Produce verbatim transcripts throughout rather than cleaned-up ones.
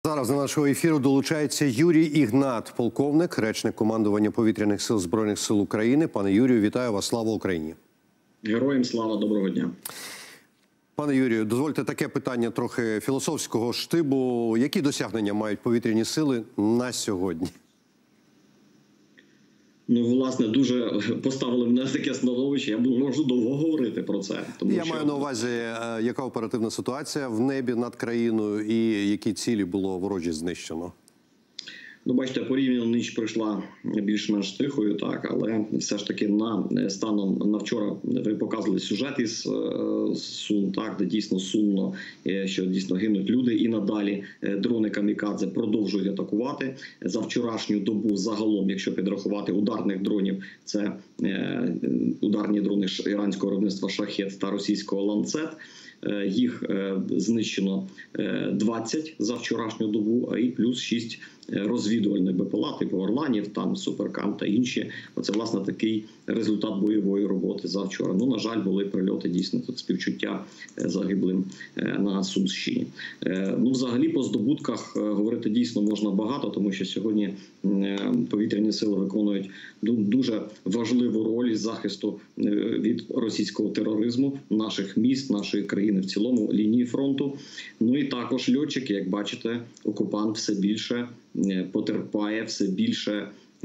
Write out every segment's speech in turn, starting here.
Зараз до нашого ефіру долучається Юрій Ігнат, полковник, речник командування Повітряних сил Збройних сил України. Пане Юрію, вітаю вас. Слава Україні! Героям слава, доброго дня. Пане Юрію, дозвольте таке питання трохи філософського штибу. Які досягнення мають повітряні сили на сьогодні? Ну, власне, дуже поставили мене в таке становище. Я можу довго говорити про це. Тому Я що... маю на увазі, яка оперативна ситуація в небі над країною і які цілі було ворожі знищено? Ну, бачите, порівняно ніч пройшла більш-менш тихою, так, але все ж таки на станом на вчора ви показували сюжет із Сум, так, де дійсно сумно, що дійсно гинуть люди, і надалі дрони камікадзе продовжують атакувати. За вчорашню добу загалом, якщо підрахувати ударних дронів, це ударні дрони іранського виробництва «Шахед» та російського «Ланцет». Їх знищено двадцять за вчорашню добу, і плюс шість розвідувальних БПЛА, типу «Орланів», там «Суперкам» та інші. Оце, власне, такий результат бойової роботи за вчора. Ну, на жаль, були прильоти, дійсно, тут співчуття загиблим на Сумщині. Ну, взагалі, по здобутках говорити дійсно можна багато, тому що сьогодні повітряні сили виконують дуже важливу роль із захисту від російського тероризму наших міст, нашої країни в цілому, лінії фронту. Ну і також льотчики, як бачите, окупант все більше потерпає, все більше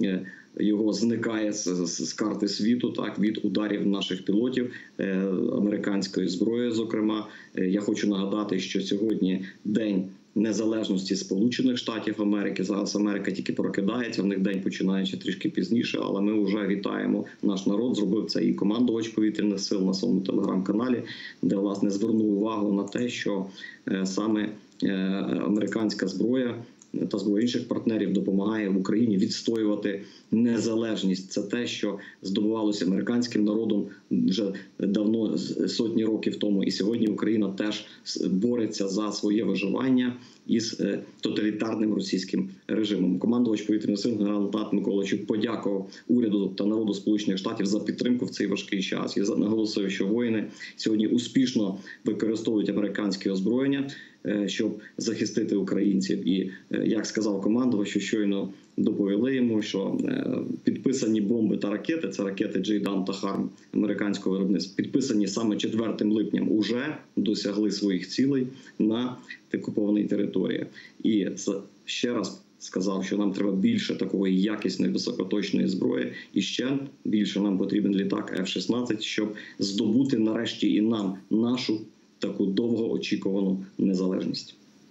його зникає з, з, з карти світу, так, від ударів наших пілотів, е, американської зброї, зокрема. Е, я хочу нагадати, що сьогодні День незалежності Сполучених Штатів Америки. Зараз Америка тільки прокидається, в них день починається трішки пізніше, але ми вже вітаємо наш народ. Зробив це і командувач повітряних сил на своєму телеграм-каналі, де, власне, звернув увагу на те, що е, саме е, американська зброя та зброя інших партнерів допомагає в Україні відстоювати незалежність. Це те, що здобувалося американським народом вже давно, сотні років тому. І сьогодні Україна теж бореться за своє виживання із тоталітарним російським режимом. Командувач повітряних сил генерал-лейтенант Микола Чуб подякував уряду та народу Сполучених Штатів за підтримку в цей важкий час. І наголосив, що воїни сьогодні успішно використовують американське озброєння, щоб захистити українців. І, як сказав командувач, що щойно доповіли йому, що підписані бомби та ракети, це ракети Джейдан та Харм американського виробництва, підписані саме четвертим липням, уже досягли своїх цілей на окупованій території. І ще раз сказав, що нам треба більше такої якісної високоточної зброї, і ще більше нам потрібен літак еф шістнадцять, щоб здобути нарешті і нам нашу таку довгоочікувану незалежність.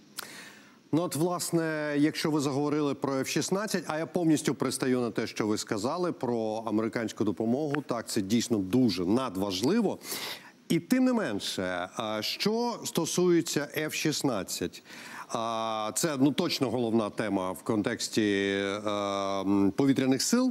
Ну от, власне, якщо ви заговорили про еф шістнадцять, а я повністю пристаю на те, що ви сказали про американську допомогу, так, це дійсно дуже надважливо. І тим не менше, що стосується еф шістнадцять, це, ну, точно головна тема в контексті повітряних сил.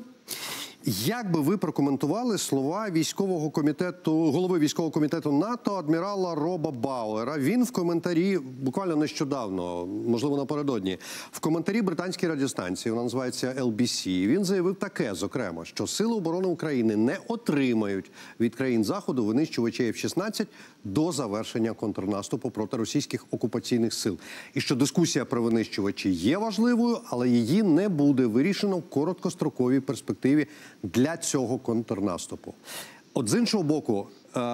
Як би ви прокоментували слова військового комітету, голови військового комітету НАТО адмірала Роба Бауера? Він в коментарі, буквально нещодавно, можливо напередодні, в коментарі британській радіостанції, вона називається ел бі сі, він заявив таке, зокрема, що Сили оборони України не отримають від країн Заходу винищувачі еф шістнадцять до завершення контрнаступу проти російських окупаційних сил. І що дискусія про винищувачі є важливою, але її не буде вирішено в короткостроковій перспективі для цього контрнаступу. От з іншого боку,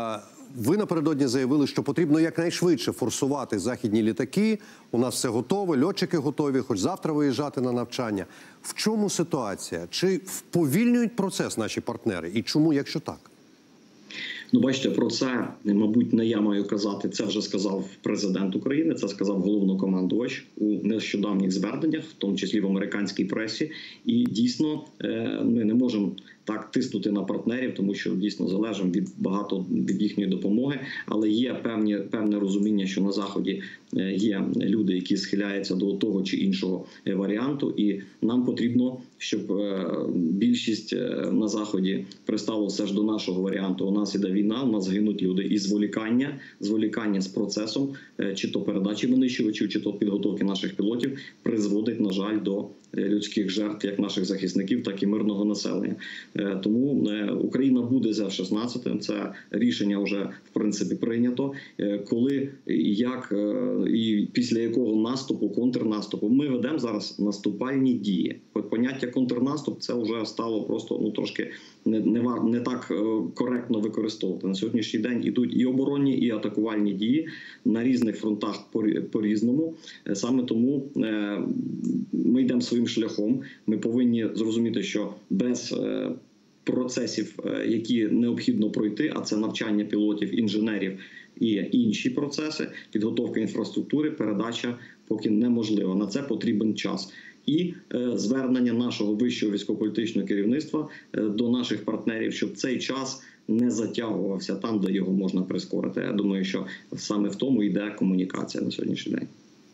ви напередодні заявили, що потрібно якнайшвидше форсувати західні літаки, у нас все готове, льотчики готові, хоч завтра виїжджати на навчання. В чому ситуація? Чи вповільнюють процес наші партнери? І чому, якщо так? Ну, бачите, про це, мабуть, не я маю казати. Це вже сказав президент України, це сказав головнокомандувач у нещодавніх зверненнях, в тому числі в американській пресі. І дійсно ми не можемо так тиснути на партнерів, тому що дійсно залежимо від багато від їхньої допомоги. Але є певні, певне розуміння, що на Заході є люди, які схиляються до того чи іншого варіанту. І нам потрібно, щоб більшість на Заході пристало все ж до нашого варіанту. У нас іде війна, у нас гинуть люди. І зволікання, зволікання з процесом, чи то передачі винищувачів, чи то підготовки наших пілотів, призводить, на жаль, до людських жертв як наших захисників, так і мирного населення. Тому Україна буде з еф шістнадцять, це рішення вже в принципі прийнято. Коли, як і після якого наступу, контрнаступу, ми ведемо зараз наступальні дії. Поняття контрнаступ це вже стало просто ну трошки не, не, не так коректно використовувати. На сьогоднішній день ідуть і оборонні, і атакувальні дії на різних фронтах по-різному. Саме тому ми йдемо своїм шляхом. Ми повинні зрозуміти, що без процесів, які необхідно пройти, а це навчання пілотів, інженерів і інші процеси, підготовка інфраструктури, передача поки неможлива. На це потрібен час. І е, звернення нашого вищого військово-політичного керівництва е, до наших партнерів, щоб цей час не затягувався там, де його можна прискорити. Я думаю, що саме в тому йде комунікація на сьогоднішній день.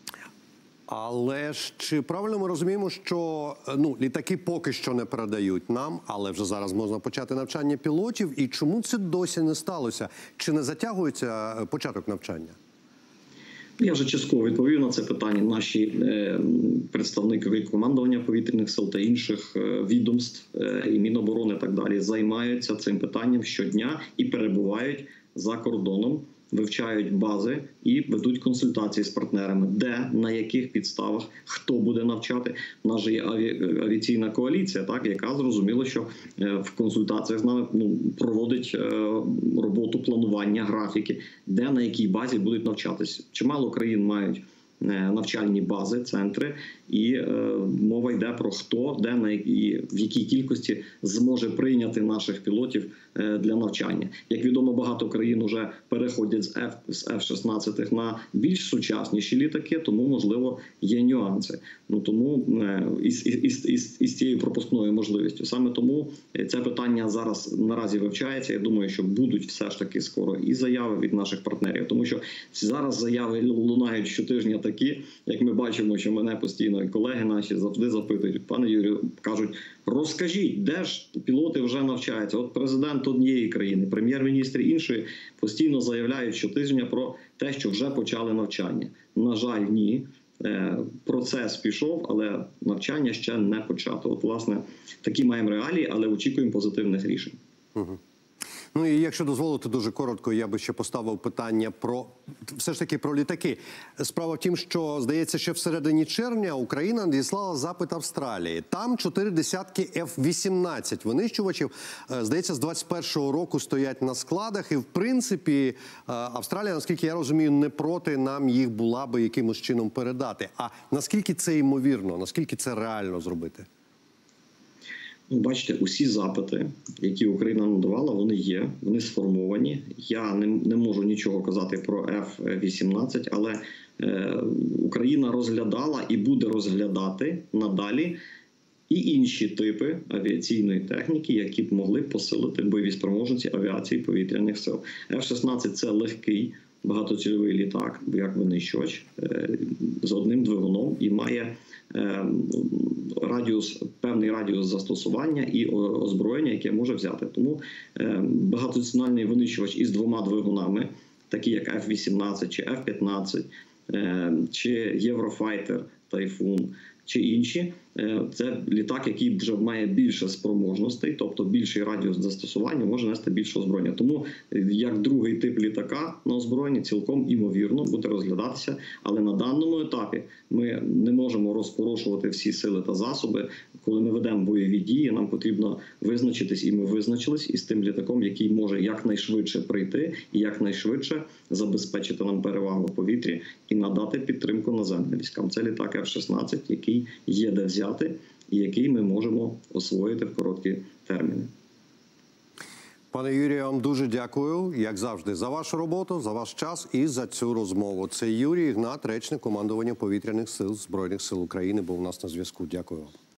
Але ж чи правильно ми розуміємо, що ну літаки поки що не передають нам, але вже зараз можна почати навчання пілотів? І чому це досі не сталося? Чи не затягується початок навчання? Я вже частково відповів на це питання. Наші е, представники командування повітряних сил та інших е, відомств е, і Міноборони і так далі займаються цим питанням щодня і перебувають за кордоном, вивчають бази і ведуть консультації з партнерами, де, на яких підставах, хто буде навчати. У нас же є аві... авіаційна коаліція, так, яка зрозуміла, що в консультаціях з нами ну, проводить роботу планування, графіки, де, на якій базі будуть навчатись. Чимало країн мають навчальні бази, центри, і е, мова йде про хто, де, на і в якій кількості зможе прийняти наших пілотів е, для навчання. Як відомо, багато країн вже переходять з F, з еф шістнадцять на більш сучасніші літаки, тому, можливо, є нюанси. Ну, тому е, із, із, із, із цією пропускною можливістю. Саме тому це питання зараз наразі вивчається. Я думаю, що будуть все ж таки скоро і заяви від наших партнерів, тому що зараз заяви лунають щотижня такі, як ми бачимо, що мене постійно і колеги наші завжди запитують, пане Юрію, кажуть, розкажіть, де ж пілоти вже навчаються? От президент однієї країни, прем'єр-міністр іншої постійно заявляють щотижня про те, що вже почали навчання. На жаль, ні. Процес пішов, але навчання ще не почато. От, власне, такі маємо реалії, але очікуємо позитивних рішень. Угу. Ну і якщо дозволите дуже коротко, я би ще поставив питання про все ж таки про літаки. Справа в тім, що здається, що всередині червня Україна надіслала запит Австралії. Там чотири десятки еф вісімнадцять винищувачів, здається, з двадцять першого року стоять на складах. І в принципі Австралія, наскільки я розумію, не проти нам їх була би якимось чином передати. А наскільки це ймовірно, наскільки це реально зробити? Ну, бачите, усі запити, які Україна надавала, вони є, вони сформовані. Я не, не можу нічого казати про еф вісімнадцять, але е, Україна розглядала і буде розглядати надалі і інші типи авіаційної техніки, які б могли посилити бойові спроможності авіації повітряних сил. еф шістнадцять – це легкий багатоцільовий літак, як винищувач, е, з одним двигуном і має радіус, певний радіус застосування і озброєння, яке може взяти. Тому багатонаціональний винищувач із двома двигунами, такі як еф вісімнадцять чи еф п'ятнадцять, чи Єврофайтер, Тайфун, чи інші, це літак, який вже має більше спроможностей, тобто більший радіус застосування, може нести більше озброєння. Тому як другий тип літака на озброєнні цілком імовірно буде розглядатися, але на даному етапі ми не можемо розпорошувати всі сили та засоби. Коли ми ведемо бойові дії, нам потрібно визначитись, і ми визначились із тим літаком, який може якнайшвидше прийти і якнайшвидше забезпечити нам перевагу в повітрі і надати підтримку наземним військам. Це літак еф шістнадцять, який є де взяти і який ми можемо освоїти в короткі терміни. Пане Юрію, я вам дуже дякую, як завжди, за вашу роботу, за ваш час і за цю розмову. Це Юрій Ігнат, речник командування повітряних сил Збройних сил України, був у нас на зв'язку. Дякую вам.